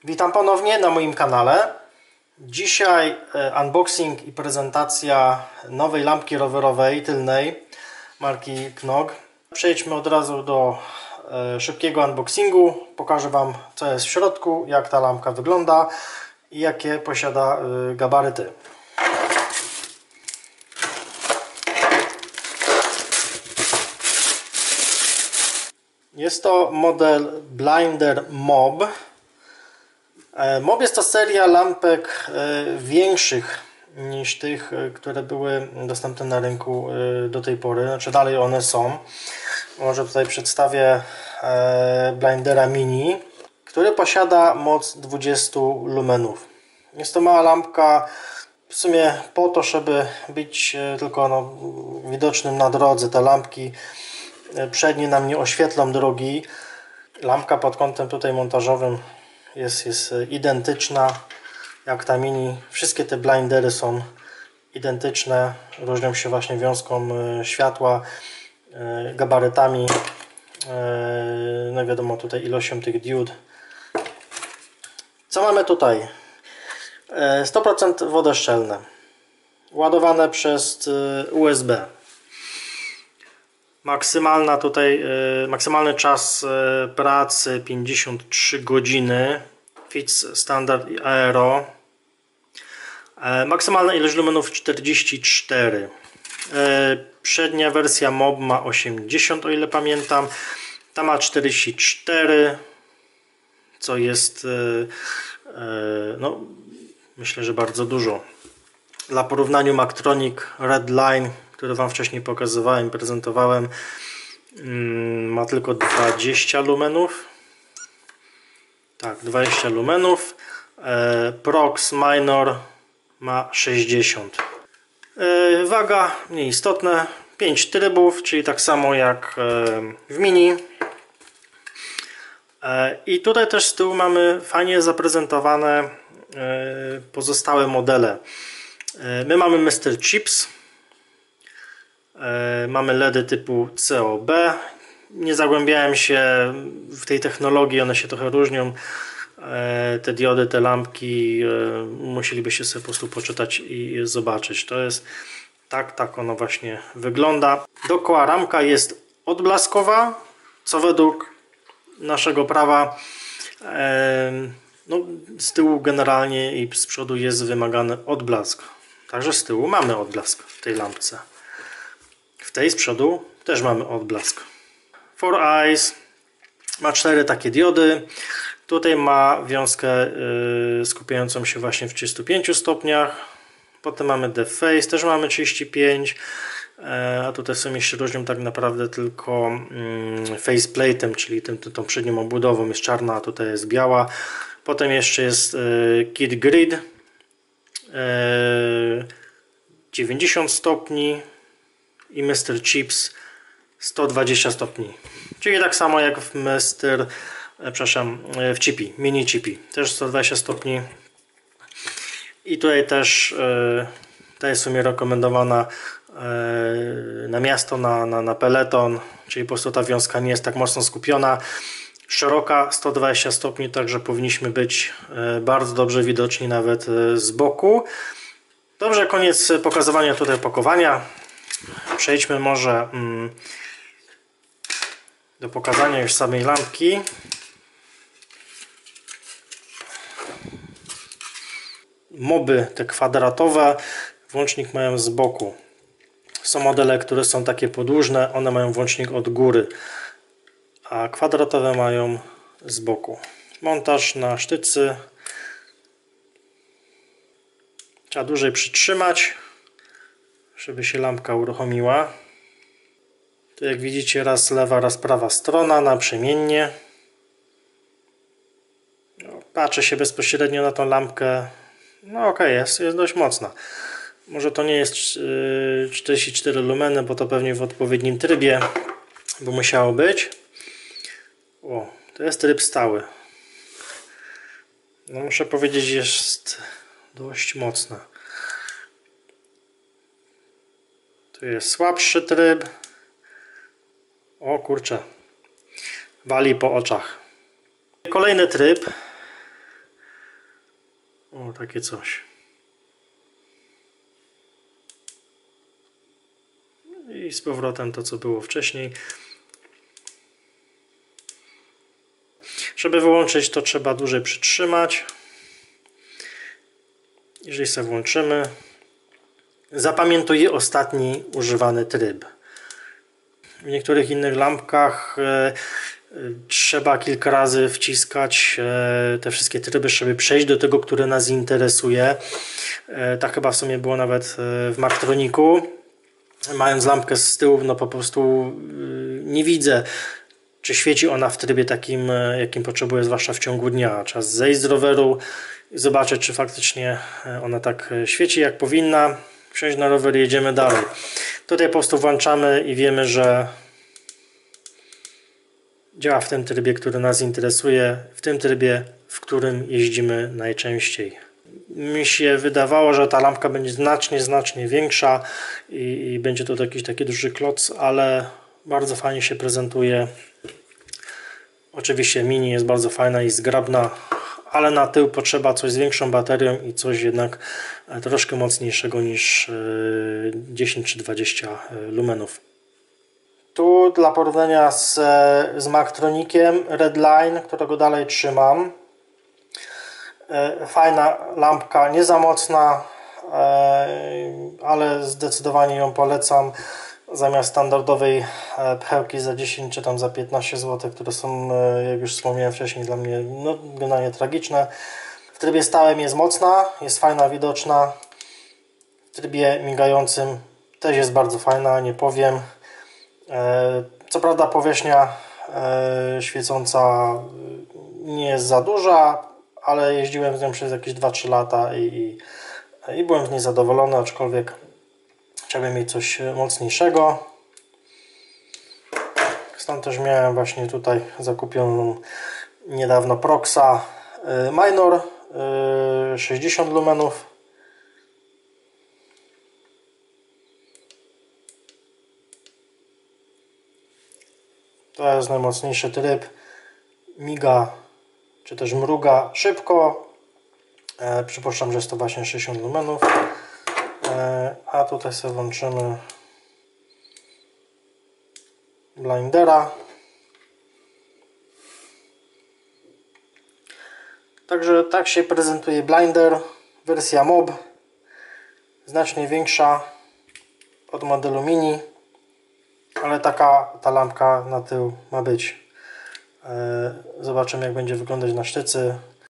Witam ponownie na moim kanale. Dzisiaj unboxing i prezentacja nowej lampki rowerowej tylnej marki Knog. Przejdźmy od razu do szybkiego unboxingu. Pokażę Wam, co jest w środku, jak ta lampka wygląda i jakie posiada gabaryty. Jest to model Blinder Mob. Mob jest to seria lampek większych niż tych, które były dostępne na rynku do tej pory. Znaczy dalej one są. Może tutaj przedstawię Blindera Mini, który posiada moc 20 lumenów. Jest to mała lampka w sumie po to, żeby być tylko widocznym na drodze. Te lampki przednie nam nie oświetlą drogi. Lampka pod kątem tutaj montażowym jest identyczna jak ta Mini. Wszystkie te blindery są identyczne, różnią się właśnie wiązką światła, gabarytami, no wiadomo tutaj ilością tych diod. Co mamy tutaj? 100% wodoszczelne, ładowane przez USB. Maksymalny czas pracy 53 godziny. Fix Standard i Aero. Maksymalna ilość lumenów 44. Przednia wersja Mob ma 80, o ile pamiętam. Ta ma 44, co jest no, myślę, że bardzo dużo. Dla porównania Maktronic Redline, który Wam wcześniej pokazywałem, prezentowałem, ma tylko 20 lumenów. Tak, 20 lumenów. Prox Minor ma 60. Waga mniej istotna. 5 trybów, czyli tak samo jak w Mini. I tutaj też z tyłu mamy fajnie zaprezentowane pozostałe modele. My mamy Mr. Chips. Mamy LEDy typu COB. Nie zagłębiałem się w tej technologii, one się trochę różnią. Te diody, te lampki musielibyście sobie po prostu poczytać i zobaczyć. To jest tak ono właśnie wygląda. Dookoła ramka jest odblaskowa, co według naszego prawa no, z tyłu generalnie i z przodu jest wymagany odblask. Także z tyłu mamy odblask w tej lampce. W tej z przodu też mamy odblask. For Eyes ma 4 takie diody. Tutaj ma wiązkę skupiającą się właśnie w 35 stopniach. Potem mamy The Face, też mamy 35. A tutaj w sumie się różnią tak naprawdę tylko faceplate'em, czyli tą przednią obudową jest czarna, a tutaj jest biała. Potem jeszcze jest Kid Grid 90 stopni i Mr. Chips 120 stopni, czyli tak samo jak w w Chippy, Mini Chippy, też 120 stopni. I tutaj też ta jest w sumie rekomendowana na miasto, na peleton, czyli po prostu ta wiązka nie jest tak mocno skupiona. Szeroka 120 stopni, także powinniśmy być bardzo dobrze widoczni nawet z boku. Dobrze, koniec pokazywania tutaj opakowania. Przejdźmy może do pokazania już samej lampki. Moby te kwadratowe włącznik mają z boku. Są modele, które są takie podłużne, one mają włącznik od góry, a kwadratowe mają z boku. Montaż na sztycy. Trzeba dłużej przytrzymać, żeby się lampka uruchomiła. Tu jak widzicie raz lewa, raz prawa strona naprzemiennie. Patrzę się bezpośrednio na tą lampkę. No ok, jest dość mocna. Może to nie jest 44 lumeny, bo to pewnie w odpowiednim trybie by musiało być. O, to jest tryb stały. No muszę powiedzieć, jest dość mocna. Tu jest słabszy tryb. O kurczę, wali po oczach. Kolejny tryb O, takie coś. I z powrotem to, co było wcześniej. Żeby wyłączyć, to trzeba dłużej przytrzymać. Jeżeli sobie włączymy, zapamiętuj ostatni używany tryb. W niektórych innych lampkach trzeba kilka razy wciskać te wszystkie tryby, żeby przejść do tego, które nas interesuje. Tak chyba w sumie było nawet w Marktroniku. Mając lampkę z tyłu, no po prostu nie widzę, czy świeci ona w trybie takim, jakim potrzebuję, zwłaszcza w ciągu dnia. Trzeba zejść z roweru i zobaczyć, czy faktycznie ona tak świeci, jak powinna. Wsiąść na rower i jedziemy dalej. Tutaj po prostu włączamy i wiemy, że działa w tym trybie, który nas interesuje, w tym trybie, w którym jeździmy najczęściej. Mi się wydawało, że ta lampka będzie znacznie większa i będzie to jakiś taki duży kloc, ale bardzo fajnie się prezentuje. Oczywiście mini jest bardzo fajna i zgrabna, ale na tył potrzeba coś z większą baterią i coś jednak troszkę mocniejszego niż 10 czy 20 lumenów. Tu dla porównania z Marktronikiem Redline, którego dalej trzymam. Fajna lampka, nie za mocna, ale zdecydowanie ją polecam. Zamiast standardowej pchełki za 10 czy tam za 15 zł, które są, jak już wspomniałem wcześniej, dla mnie no, generalnie tragiczne. W trybie stałym jest mocna, jest fajna, widoczna. W trybie migającym też jest bardzo fajna, nie powiem. Co prawda powierzchnia świecąca nie jest za duża, ale jeździłem z nią przez jakieś 2-3 lata i byłem z niej zadowolony, aczkolwiek chciałbym mieć coś mocniejszego. Stąd też miałem właśnie tutaj zakupioną niedawno Proxa Minor 60 lumenów. To jest najmocniejszy tryb. Miga czy też mruga szybko. Przypuszczam, że jest to właśnie 60 lumenów. A tutaj sobie włączymy blindera. Także tak się prezentuje blinder. Wersja MOB. Znacznie większa od modelu mini. Ale taka ta lampka na tył ma być. Zobaczymy, jak będzie wyglądać na sztycy.